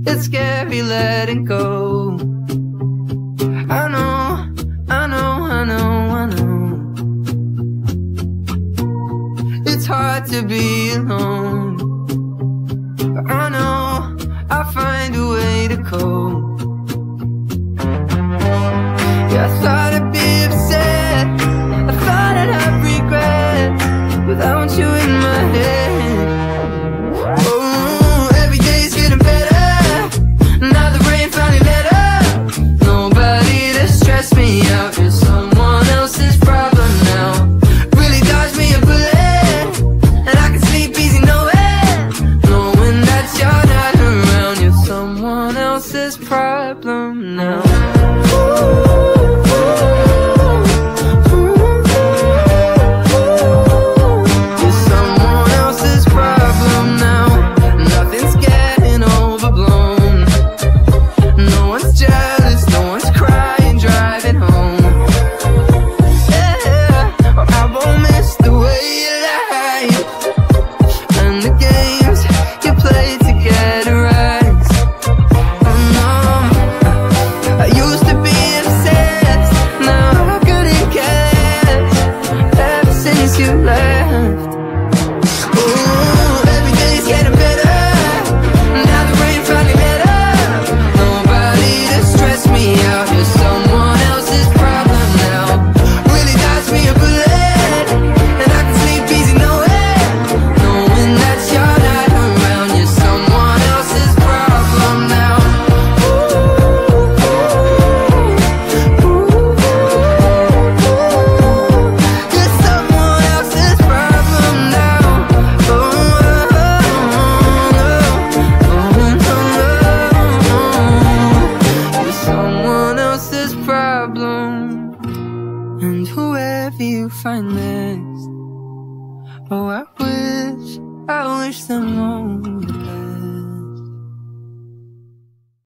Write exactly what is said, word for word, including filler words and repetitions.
It's scary letting go. I know, I know, I know, I know. It's hard to be alone, but I know I'll find a way to cope. Yeah, I thought I'd be upset, I thought I'd have regret without you in my head. Oh, every day's getting better, now the rain finally let up. Nobody to stress me out, you're someone else's problem now. Really dodged me a bullet, and I can sleep easy knowing, knowing that you're not around. You're someone else's problem now. And whoever you find next, oh, I wish, I wish them all